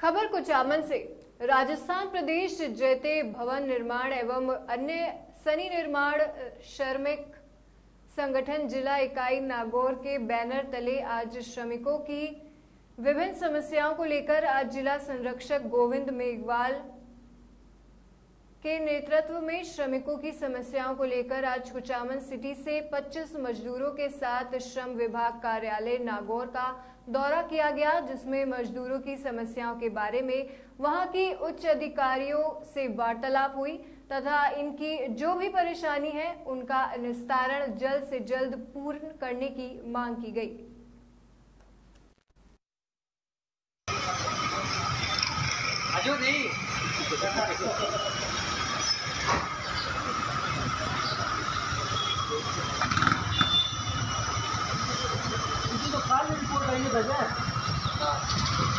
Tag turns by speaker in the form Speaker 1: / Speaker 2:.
Speaker 1: खबर कुचामन से। राजस्थान प्रदेश जैते भवन निर्माण एवं अन्य सनी निर्माण श्रमिक संगठन जिला इकाई नागौर के बैनर तले आज श्रमिकों की विभिन्न समस्याओं को लेकर आज जिला संरक्षक गोविंद मेघवाल के नेतृत्व में श्रमिकों की समस्याओं को लेकर आज कुचामन सिटी से 25 मजदूरों के साथ श्रम विभाग कार्यालय नागौर का दौरा किया गया, जिसमें मजदूरों की समस्याओं के बारे में वहां की उच्च अधिकारियों से वार्तालाप हुई तथा इनकी जो भी परेशानी है उनका निस्तारण जल्द से जल्द पूर्ण करने की मांग की गई।
Speaker 2: तो खाली रिपोर्ट आएगी